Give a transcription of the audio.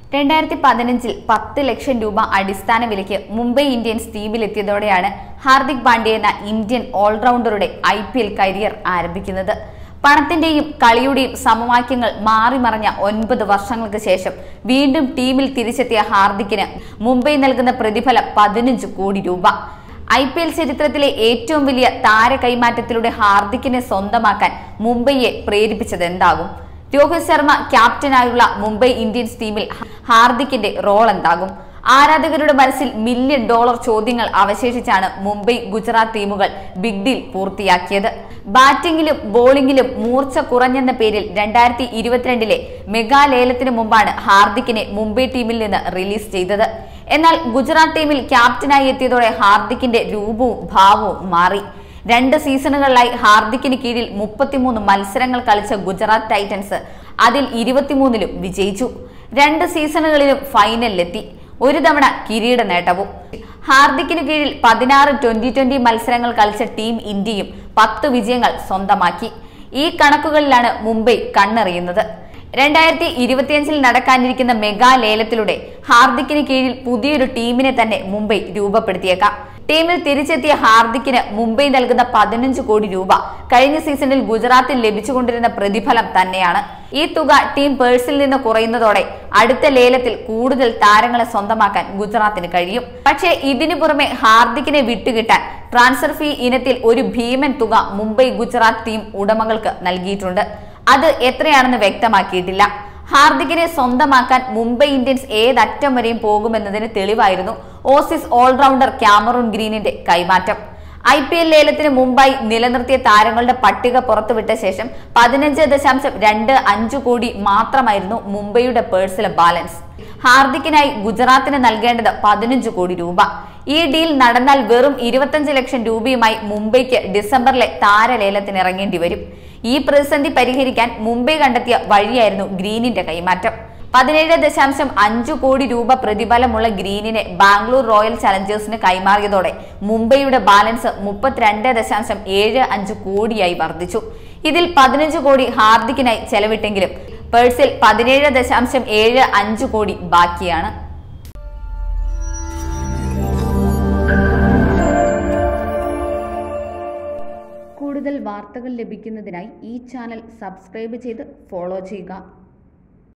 2015 10 ലക്ഷം രൂപ അടിസ്ഥാന വിലയ്ക്ക് മുംബൈ ഇന്ത്യൻസ് ടീമിലെത്തിയതോടെയാണ് ഹാർദിക് പാണ്ഡ്യ എന്ന ഇന്ത്യൻ ഓൾറൗണ്ടറുടെ IPL കരിയർ ആരംഭിക്കുന്നത്. പണത്തിന്റെയും കളിയുടെയും സമവാക്യങ്ങൾ മാറിമറിഞ്ഞ 9 വർഷങ്ങൾക്ക് ശേഷം വീണ്ടും ടീമിൽ തിരിച്ചെത്തിയ ഹാർദിക്കിന് മുംബൈ നൽകുന്ന പ്രതിഫലം 15 കോടി രൂപ. IPL ചരിത്രത്തിലെ ഏറ്റവും വലിയ താര കൈമാറ്റത്തിലൂടെ ഹാർദിക്കിനെ സ്വന്തമാക്കാൻ മുംബൈയെ പ്രേരിപ്പിച്ചതെന്താകും? രോഹിത് ശർമ്മ ക്യാപ്റ്റനായുള്ള മുംബൈ ഇന്ത്യൻസ് ടീമിൽ ഹാർദിക്കിന്റെ റോൾ എന്താകും? ആരാധകരുടെ മനസ്സിൽ $1 മില്യൺ ചോദ്യങ്ങൾ അവശേഷിച്ചാണ് മുംബൈ ഗുജറാത്ത് ടീമുകൾ ബിഗ് ഡീൽ പൂർത്തിയാക്കിയത്. ബാറ്റിംഗിലും ബോളിംഗിലും മൂർച്ച കുറഞ്ഞെന്ന പേരിൽ 2022 മെഗാ ലേലത്തിന് മുമ്പാണ് ഹാർദിക്കിനെ മുംബൈ ടീമിൽ നിന്ന് റിലീസ് ചെയ്തത്. എന്നാൽ ഗുജറാത്ത് ടീമിൽ ക്യാപ്റ്റനായി എത്തിയതോടെ ഹാർദിക്കിന്റെ രൂപവും ഭാവവും മാറി. 2 സീസണുകളിലായി ഹാർദിക്കിന് കീഴിൽ 33 മത്സരങ്ങൾ കളിച്ച ഗുജറാത്ത് ടൈറ്റൻസ് അതിൽ 23ലും വിജയിച്ചു. 2 സീസണുകളിലും ഫൈനലിലെത്തി. ഒരു തവണ കിരീട നേട്ടവും. ഹാർദിക്കിന് കീഴിൽ 16 20-20 മത്സരങ്ങൾ കളിച്ച ടീം ഇന്ത്യയും 10 വിജയങ്ങൾ സ്വന്തമാക്കി. ഈ കണക്കുകളിലാണ് മുംബൈ കണ്ണെറിയുന്നത്. 2025 നടക്കാനിരിക്കുന്ന മെഗാ ലേലത്തിലൂടെ ഹാർദിക്കിന് കീഴിൽ പുതിയൊരു ടീമിനെ തന്നെ മുംബൈ രൂപപ്പെടുത്തിയേക്കാം. ടീമിൽ തിരിച്ചെത്തിയ ഹാർദിക്കിന് മുംബൈ നൽകുന്ന 15 കോടി രൂപ കഴിഞ്ഞ സീസണിൽ ഗുജറാത്തിൽ ലഭിച്ചുകൊണ്ടിരുന്ന പ്രതിഫലം തന്നെയാണ്. ഈ തുക ടീം പേഴ്സിൽ നിന്ന് കുറയുന്നതോടെ അടുത്ത ലേലത്തിൽ കൂടുതൽ താരങ്ങളെ സ്വന്തമാക്കാൻ ഗുജറാത്തിന് കഴിയും. പക്ഷേ ഇതിനു പുറമെ ഹാർദിക്കിനെ വിട്ടുകിട്ടാൻ ട്രാൻസ്ഫർ ഫീ ഇനത്തിൽ ഒരു ഭീമൻ തുക മുംബൈ ഗുജറാത്ത് ടീം ഉടമകൾക്ക് നൽകിയിട്ടുണ്ട്. അത് എത്രയാണെന്ന് വ്യക്തമാക്കിയിട്ടില്ല. ഹാർദിക്കിനെ സ്വന്തമാക്കാൻ മുംബൈ ഇന്ത്യൻസ് ഏതറ്റം വരെയും പോകുമെന്നതിന് തെളിവായിരുന്നു ഓസീസ് ഓൾറൗണ്ടർ കാമറൂൺ ഗ്രീനിന്റെ കൈമാറ്റം. IPL ലേലത്തിന് മുമ്പായി നിലനിർത്തിയ താരങ്ങളുടെ പട്ടിക പുറത്തുവിട്ട ശേഷം 15.25 കോടി മാത്രമായിരുന്നു മുംബൈയുടെ പേഴ്സിലെ ബാലൻസ്. ഹാർദിക്കിനായി ഗുജറാത്തിന് നൽകേണ്ടത് 15 കോടി രൂപ. ഈ ഡീൽ നടന്നാൽ വെറും 25 ലക്ഷം രൂപയുമായി മുംബൈക്ക് ഡിസംബറിലെ താരലേലത്തിന് ഇറങ്ങേണ്ടി വരും. ഈ പ്രതിസന്ധി പരിഹരിക്കാൻ മുംബൈ കണ്ടെത്തിയ വഴിയായിരുന്നു ഗ്രീനിന്റെ കൈമാറ്റം. 17.5 കോടി രൂപ പ്രതിഫലമുള്ള ഗ്രീനിനെ ബാംഗ്ലൂർ റോയൽ ചലഞ്ചേഴ്സിന് കൈമാറിയതോടെ മുംബൈയുടെ ബാലൻസ് 32.75 കോടിയായി വർദ്ധിച്ചു. ഇതിൽ 15 കോടി ഹാർദിക്കിനായി ചെലവിട്ടെങ്കിലും പേഴ്സിൽ 17.75 കോടി ബാക്കിയാണ്. കൂടുതൽ വാർത്തകൾ ലഭിക്കുന്നതിനായി ഈ ചാനൽ സബ്സ്ക്രൈബ് ചെയ്ത് ഫോളോ ചെയ്യുക.